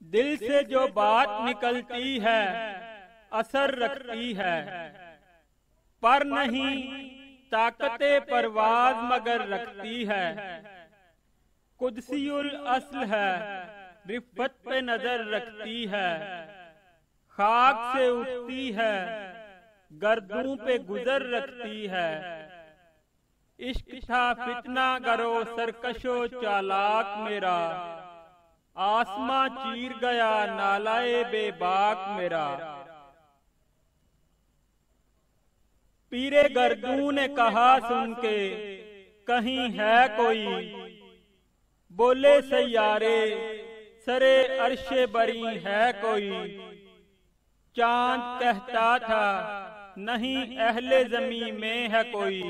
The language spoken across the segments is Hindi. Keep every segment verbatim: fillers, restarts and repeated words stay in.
दिल से जो बात निकलती है असर रखती है, पर नहीं ताकते परवाज मगर रखती है। कुदसियुल अस्ल है, रिफ़त पे नजर रखती है, खाक से उठती है, गर्दों पे गुजर रखती है। इश्क था फितना गरो सरकशो चालाक मेरा, आसमां चीर गया नालाए बेबाक मेरा। पीरे गर्दू ने कहा सुन के, कहीं है कोई, बोले सैयारे सरे अर्शे बरी है कोई। चांद कहता था नहीं अहले ज़मीं में है कोई,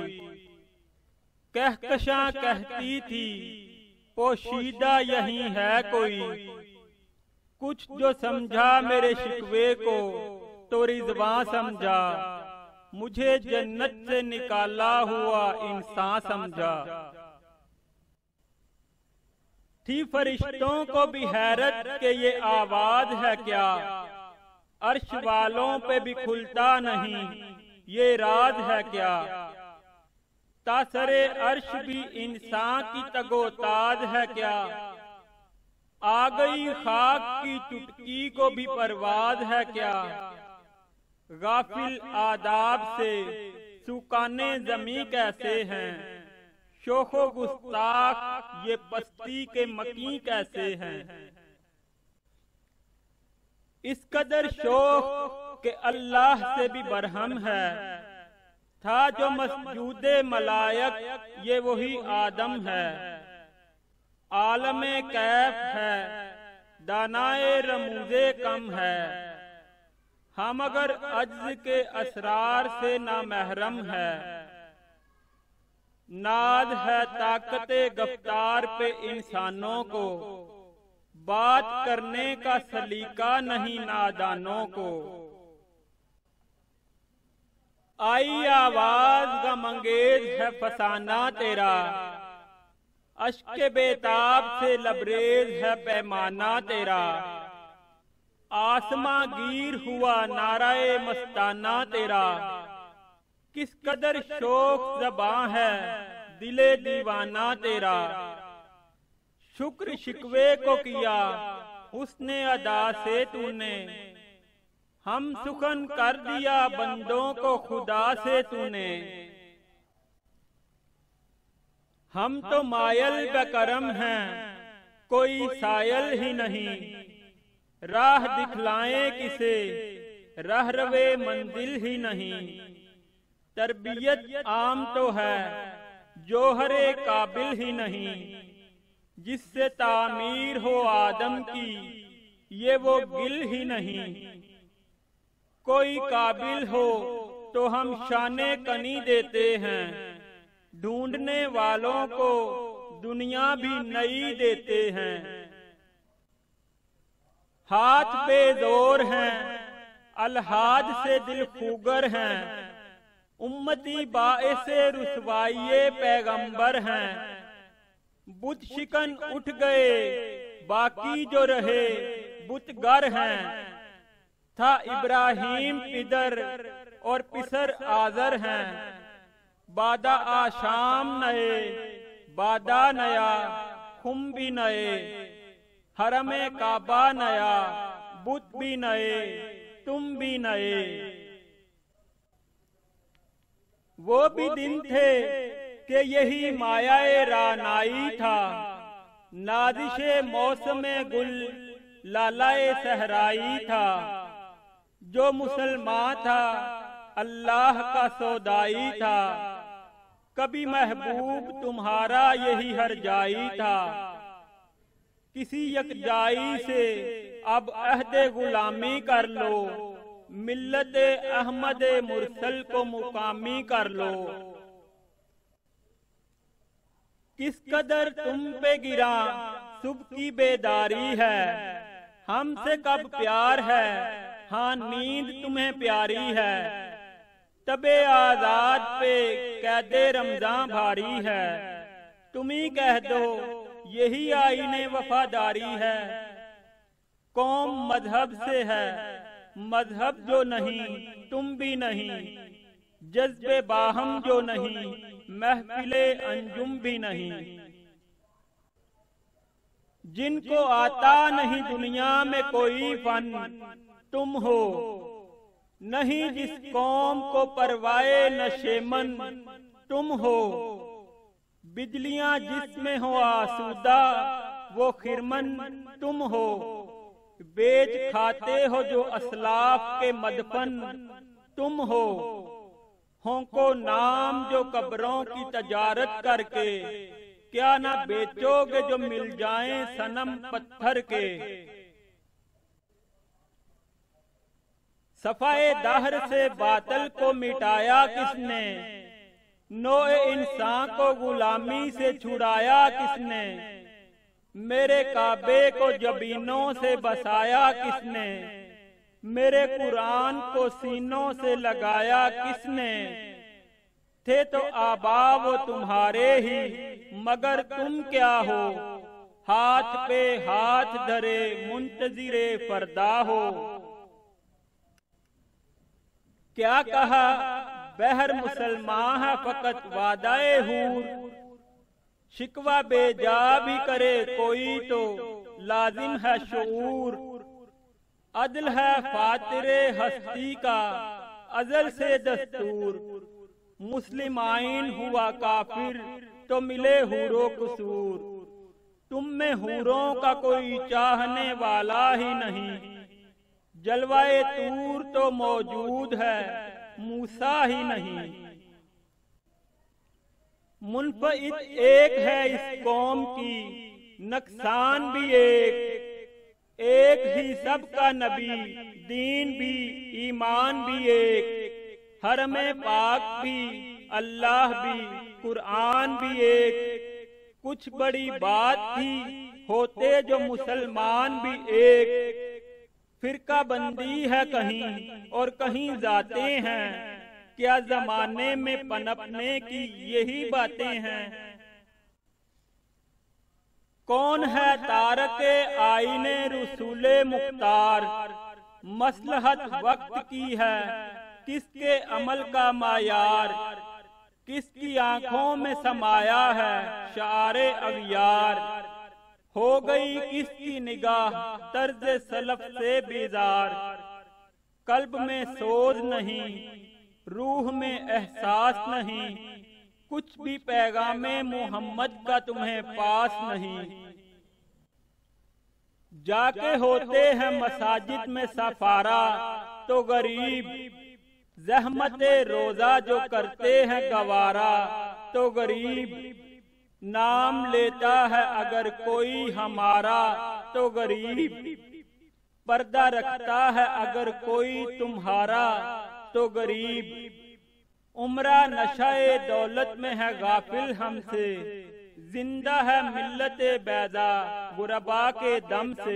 कहकशां कहती थी पोशीदा यहीं है कोई। कुछ जो समझा मेरे शिकवे को तो रिज़वां समझा, मुझे जन्नत से निकाला हुआ इंसान समझा। थी फरिश्तों को भी हैरत के ये आवाज है क्या, अर्श वालों पे भी खुलता नहीं ये राज है क्या। तासरे अर्श भी इंसान की तगोताज है क्या, आ गई खाक की चुटकी को भी परवाज है क्या। गाफिल आदाब से सुकाने जमी कैसे हैं, शोखो गुस्ताख ये पस्ती के मकी कैसे हैं। इस कदर शोख के अल्लाह से भी बरहम है, था जो मसजूदे मलायक ये वही आदम है। आलमे कैफ है दानाए रमूजे कम है, हम अगर अज्ज के असरार से नामहरम है। नाज है ताकते गफ्तार पे इंसानों को, बात करने का सलीका नहीं नादानों को। आई आवाज गम अंगेज है फसाना तेरा, अश्के बेताब से लबरेज है पैमाना तेरा। आसमां गिर हुआ नाराए मस्ताना तेरा, किस कदर शोक ज़बां है दिले दीवाना तेरा। शुक्र शिकवे को किया उसने अदा से तूने, हम सुखन कर दिया बंदों को खुदा से तूने। हम तो मायल बेकरम हैं कोई सायल ही नहीं, राह दिखलाएं किसे रहरवे मंजिल ही नहीं। तरबियत आम तो है जोहरे काबिल ही नहीं, जिससे तामीर हो आदम की ये वो गिल ही नहीं। कोई काबिल हो तो हम शाने कनी देते हैं, ढूंढने वालों को दुनिया भी नई देते हैं। हाथ बेजोर हैं अलहाज से दिल खूगर हैं, उम्मती बाएसे रुसवाइये पैगंबर हैं। बुत शिकन उठ गए बाकी जो रहे बुतगर हैं, था इब्राहिम पिदर और पिसर आजर हैं। बादा आशाम नए बादा नया खुम भी नए, हरमे काबा नया बुत भी नए तुम भी नए। वो भी दिन थे कि यही मायाए रानाई था, नादिशे मौसमे गुल लालाए सहराई था। जो मुसलमान था अल्लाह का सौदाई था, कभी महबूब तुम्हारा यही हर जाई था। किसी यकजाई से अब अहदे गुलामी कर लो, मिल्लत अहमद मुरसल को मुकामी कर लो। किस कदर तुम पे गिरा सुबह की बेदारी है, हमसे कब प्यार है हाँ नींद तुम्हें प्यारी है। तबे आजाद पे कैदे रमजान भारी है, तुम ही कह दो यही आईने वफादारी है। कौम मजहब से है, मजहब जो नहीं तुम भी नहीं, जज्बे बाहम जो नहीं महफिले अंजुम भी नहीं। जिनको आता नहीं दुनिया में कोई फन तुम हो, नहीं जिस कौम को परवाए नशेमन तुम हो। बिजलियां जिसमें हो आसूदा वो खिरमन तुम हो, बेच खाते हो जो असलाफ के मदफन तुम हो। होंको नाम जो कब्रों की तजारत करके, क्या ना बेचोगे जो मिल जाएं सनम पत्थर के। सफाए दाहर से बातल को मिटाया किसने, नोए इंसान को गुलामी से छुड़ाया किसने। मेरे काबे को जबीनों से बसाया किसने, मेरे कुरान को सीनों से लगाया किसने। थे तो आबा वो तुम्हारे ही, मगर तुम क्या हो, हाथ पे हाथ धरे मुंतजिरे फरदा हो। क्या कहा बहर मुसलमान है फकत वादाए हूर, शिकवा बेजा भी करे कोई तो लाजिम है शऊर। अदल है फातिरे हस्ती का अजल से दस्तूर, मुस्लिम आइन हुआ काफिर तो मिले हूरों कसूर। तुम में हूरों का कोई चाहने वाला ही नहीं, जलवाए तूर तो मौजूद है मूसा ही नहीं। मुनफइद एक है इस कौम की, नुकसान भी एक, एक ही सबका नबी, दीन भी ईमान भी एक। हरमे पाक भी, अल्लाह भी, कुरान भी एक। कुछ बड़ी बात थी होते जो मुसलमान भी एक। फिरका बंदी है कहीं और कहीं जाते हैं, क्या जमाने में पनपने की यही बातें हैं। कौन है तारके आईने रसूले मुख्तार, मसलहत वक्त की है किसके अमल का मायार। किसकी आंखों में समाया है शारे अगियार, हो गई किसकी निगाह तर्ज सलफ से बेजार। कल्ब में सोज नहीं, रूह में एहसास नहीं, कुछ भी पैगामे मोहम्मद का तुम्हें पास नहीं। जाके होते हैं मसाजिद में सफारा तो गरीब, जहमते रोजा जो करते हैं गवारा तो गरीब। नाम लेता है अगर कोई हमारा तो गरीब, पर्दा रखता है अगर कोई तुम्हारा तो गरीब। उम्रा नशाए दौलत में है गाफिल हमसे, जिंदा है मिल्लते बैदा गुरबा के दम से।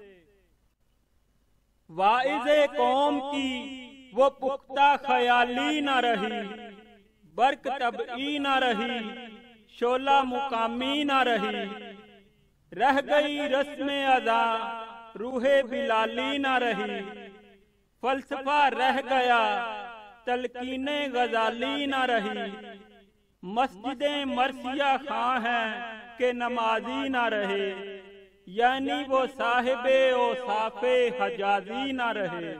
वाइज़े कौम की वो पुख्ता ख्याली न रही, बर्क तबई न रही, शोला मुकामी न रही। रह गई रस्म अदा रूहे बिलाली न रही, फलसफा रह गया तलकीने गजाली न रही। मस्जिदें मरसिया खां हैं के नमाजी न रहे, यानी वो साहिबे ओ साफे हजाजी न रहे।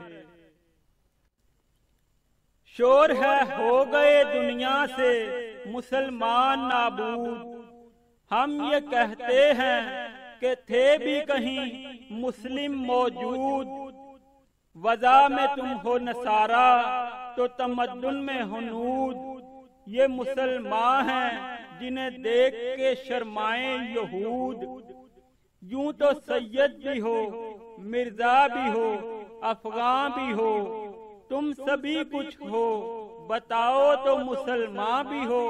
शोर है हो गए दुनिया से मुसलमान नाबूद, हम ये कहते हैं कि थे भी कहीं मुस्लिम मौजूद। वज़ा में तुम हो नसारा तो तमद्दुन में हुनूद, ये मुसलमान हैं जिन्हें देख के शर्माए यहूद। यूं तो सैयद भी हो, मिर्जा भी हो, अफगान भी हो, तुम सभी कुछ हो, बताओ तो मुसलमान भी हो।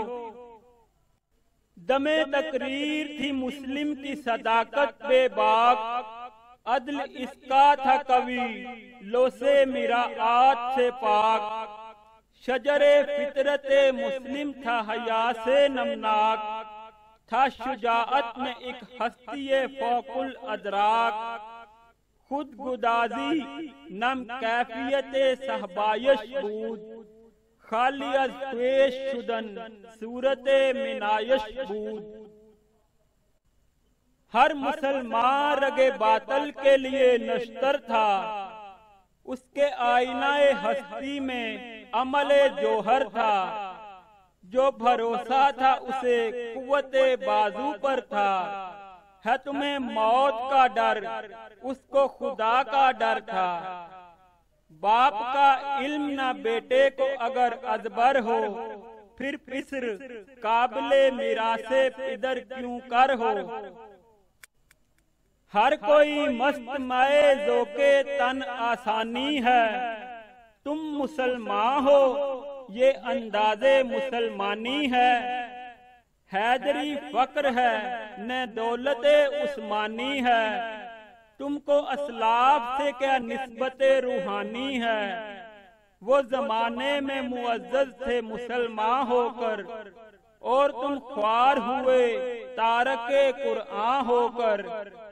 दमे तकरीर थी मुस्लिम की सदाकत बेबाक, अदल इसका था कवि लो से मेरा आत से पाक। शजरे फितरते मुस्लिम था हया से नमनाक, था शुजाअत में एक हस्ती फौकुल अदराक। खुद गुदाजी नम कैफियते सहबायश बूद, खाली अज पेश शुदन सूरते मिनायश बूद। हर मुसलमान रगे बातल के लिए नश्तर था, उसके आईनाए हस्ती में अमले जोहर था। जो भरोसा था उसे कुव्वते बाजू पर था, है तुम्हें मौत का डर उसको खुदा का डर था। बाप का इल्म न बेटे को अगर अजबर हो, फिर फिस्र काबिले मिरासे इधर क्यों कर हो। हर कोई मस्त माए जोके तन आसानी है, तुम मुसलमान हो ये अंदाजे मुसलमानी है। हैदरी फक्र है न दौलते उस्मानी है, तुमको असलाफ से क्या निस्बते रूहानी है। वो जमाने में मुअज्जज थे मुसलमान होकर, और तुम ख्वार हुए तारके कुरआन होकर।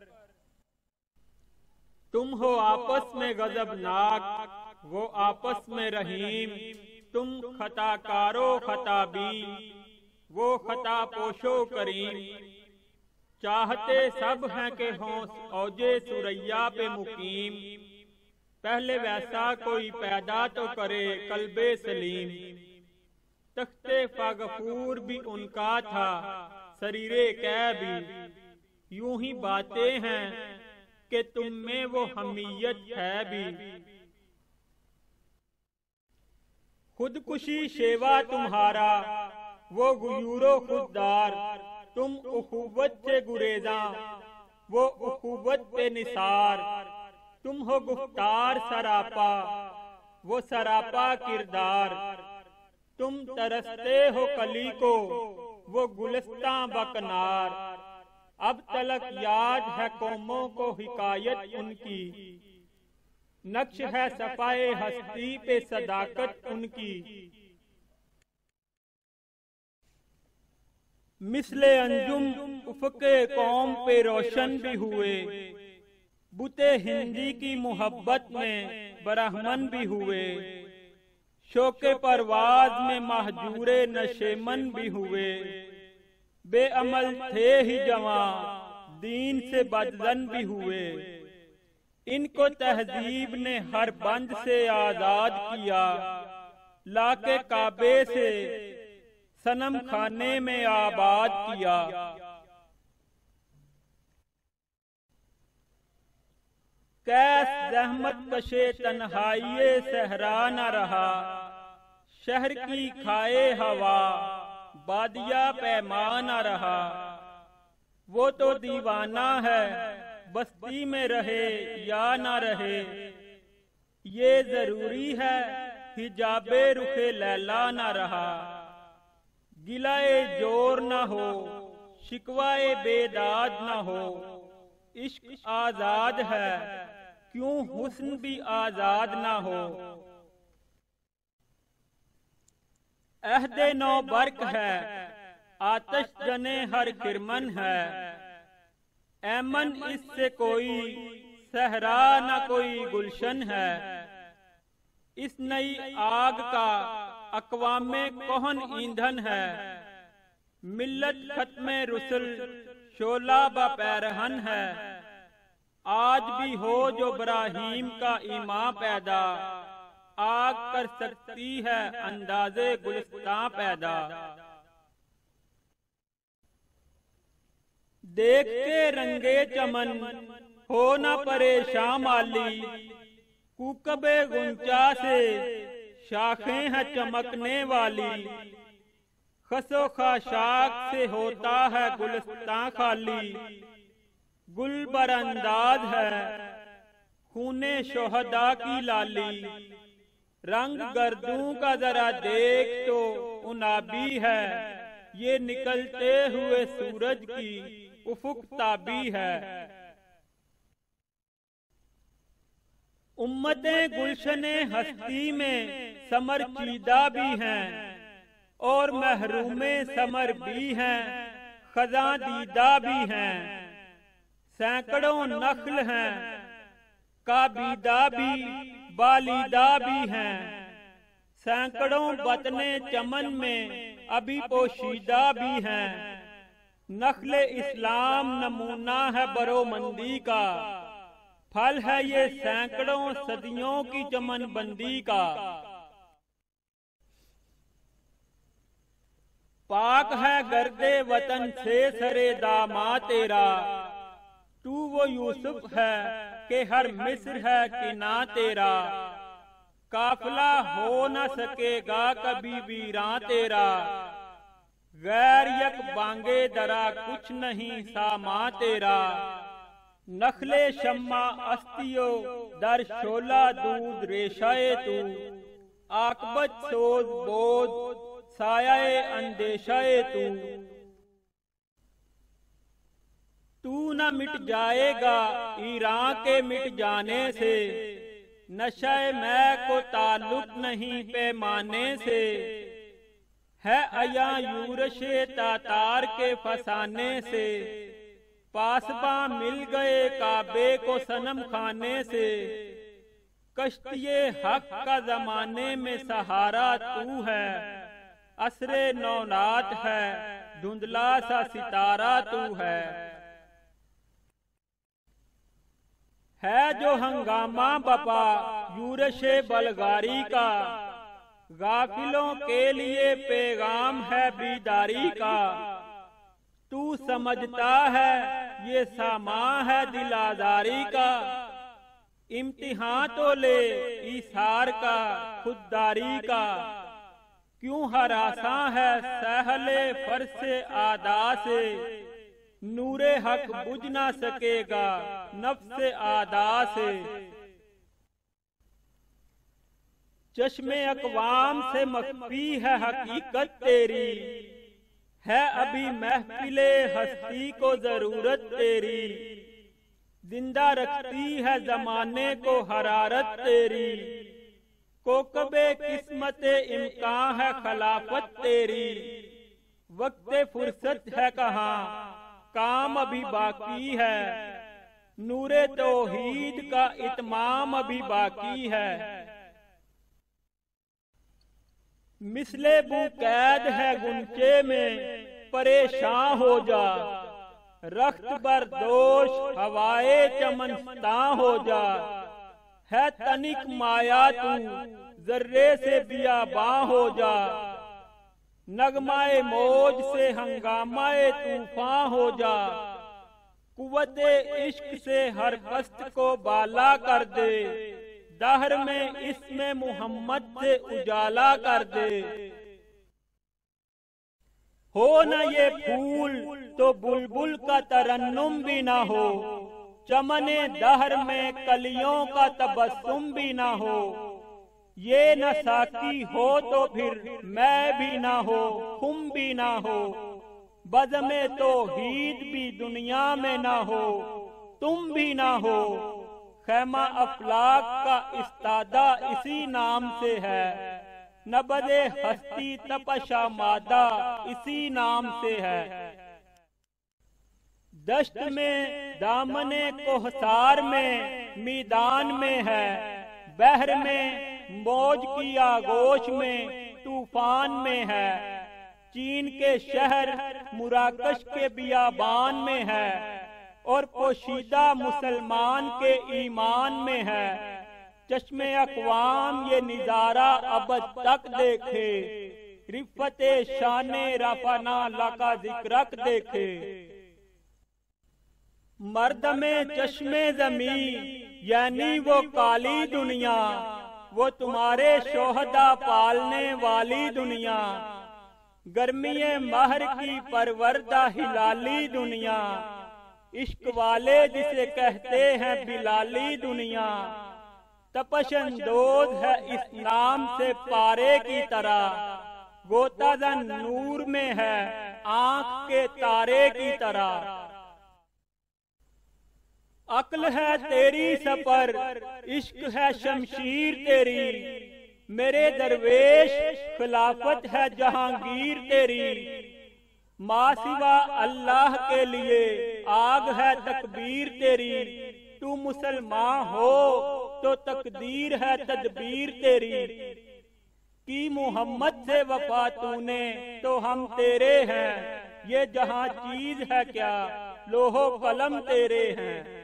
तुम हो आपस में गजबनाक वो आपस में रहीम, तुम खताकारो खताबी वो खता पोशो करीम। चाहते सब हैं कि हों औजे सुरैया पे मुकीम, पहले वैसा कोई पैदा तो करे कल्बे सलीम। तख्ते फागफूर भी उनका था शरीरे कै भी, यूं ही बातें हैं कि तुम में वो हमीयत है भी। खुदकुशी शेवा तुम्हारा वो गुयूरो खुददार, तुम उखुवत से गुरेजा वो उखुवत पे निसार। तुम हो गुफ्तार सरापा वो सरापा किरदार, तुम तरसते हो कली को वो गुलिस्तां बकनार। अब तलक याद है कौमों को हिकायत उनकी, नक्श है सफाए हस्ती पे सदाकत उनकी। मिसले अंजुम उफ़क़े कौम पे रोशन भी हुए, बुते हिंदी की मोहब्बत में बरहमन भी हुए। शोके परवाज में महजूरे नशेमन भी हुए, बेअमल थे ही जवां दीन से बदजन भी हुए। इनको तहजीब ने हर बंद से आजाद किया, लाके काबे से सनम खाने में आबाद किया। कैस जहमत कशे तन्हाइये सहरा न रहा, शहर की खाए हवा बादिया पैमा न रहा। वो तो दीवाना है बस्ती में रहे या न रहे, ये जरूरी है हिजाबे रुखे लैला न रहा। गिलाए जोर न हो शिकवाए बेदाद न हो, इश्क आजाद है क्यों हुस्न भी आजाद न हो। अहदे नौ बर्क है आतश जने हर खिरमन है, ऐमन इससे कोई सहरा न कोई गुलशन है। इस नई आग का अक़वामे कोहन ईंधन है, मिल्लत खत्मे रुसल शोला ब पैरहन है। आज भी हो जो इब्राहीम का ईमान पैदा, आग कर सकती है अंदाजे गुलिस्तां पैदा। देख के रंगे चमन हो न परेशान माली, कुकबे गुंचा से शाखें हैं चमकने वाली। खसो खाशाक से होता है गुलिस्तां खाली, गुल बरंदाज है खूने शोहदा की लाली। रंग गर्दों का जरा देख तो उनाबी है, ये निकलते हुए सूरज की उफुक ताबी है। उम्मतें गुलशने हस्ती में समर चीदा भी हैं, और महरूमे समर भी हैं खजा दीदा भी हैं। सैकड़ों नख्ल हैं काबीदा भी बालीदा भी हैं, सैकड़ों बतने चमन में अभी पोशीदा भी हैं। नख्ले इस्लाम नमूना है बरोमंदी का, फल है ये सैकड़ों सदियों की चमन बंदी का। पाक है गर्दे वतन से सरे दामा तेरा, तू वो यूसुफ है कि हर मिस्र है कि ना तेरा। काफिला हो न सकेगा कभी वीरां तेरा, गैर यक बांगे दरा कुछ नहीं सामा तेरा। नखले शम्मा अस्तियो दर शोला दूध रेशाए तू, आकबत सोज बोध सायाए अंदेशाए तू। तू न मिट जाएगा ईरान के मिट जाने से, नशे मैं को ताल्लुक नहीं पैमाने से। है अया यूरशे तातार के फसाने से, पासबा मिल गए काबे को सनम खाने से। कश्तिये हक का जमाने में सहारा तू है, असरे नौनात है धुंधला सा सितारा तू है। है जो हंगामा बपा यूरशे बलगारी का, गाफिलों के लिए पैगाम है बीदारी का। तू समझता है ये सामा है दिलादारी का, इम्तिहान तो ले ईसार का खुददारी का। क्यों हरासा है सहले फरसे आदा से, नूरे हक बुझ ना सकेगा नफ्से आदा से। चश्मे अकवाम से मख्फी है हकीकत तेरी, है अभी महफिले हस्ती को जरूरत तेरी। जिंदा रखती है जमाने को हरारत तेरी, कोकबे किस्मते इम्कान है खिलाफत तेरी। वक्ते फुर्सत है कहाँ काम अभी बाकी है, नूरे तौहीद का इत्माम अभी बाकी है। मिसले बुकैद है गुंचे में परेशान हो जा, रख्त बरदोश हवाए चमनस्ता हो जा। है तनिक माया तू जर्रे से बियाबां हो जा, नगमाए मौज से हंगामाए तूफान हो जा। कुव्वते इश्क से हर कस्त को बाला कर दे, दहर में इसमें मोहम्मद से उजाला कर दे। हो न ये फूल तो बुलबुल का तरन्नुम भी ना हो, चमने दहर में कलियों का तबस्सुम भी ना हो। ये न साकी हो तो फिर मैं भी ना हो तुम भी ना हो, बज़्म तौहीद भी दुनिया में ना हो तुम भी ना हो। खैमा अफलाक का इस्तादा इसी नाम से है, नबदे हस्ती तपशा मादा इसी नाम से है। दश्त में दामने कोहसार में मीदान में है, बहर में मौज की आगोश में तूफान में है। चीन के शहर मुराकश के बियाबान में है, और पोशीदा मुसलमान के ईमान में है। चश्मे अकवाम ये निजारा अब तक देखे, रिफते शाने रफना लका जिक्रक देखे। मर्द में चश्मे जमी यानी वो काली दुनिया, वो तुम्हारे शोहदा पालने वाली दुनिया। गर्मीए महर की परवरदा हिलाली दुनिया, इश्क वाले जिसे कहते हैं बिलाली दुनिया। तपशंदोज है इस नाम से पारे की तरह, गोताजन नूर में है आंख के तारे की तरह। अक्ल है तेरी सफर, इश्क है शमशीर तेरी। मेरे दरवेश खिलाफत है जहांगीर तेरी। माँ सिवा अल्लाह के लिए आग है तकबीर तेरी। तू तू मुसलमान हो तो तकदीर है तदबीर तेरी, की मोहम्मद से वफा तूने तो हम तेरे हैं, ये जहां चीज है क्या लोहो कलम तेरे हैं।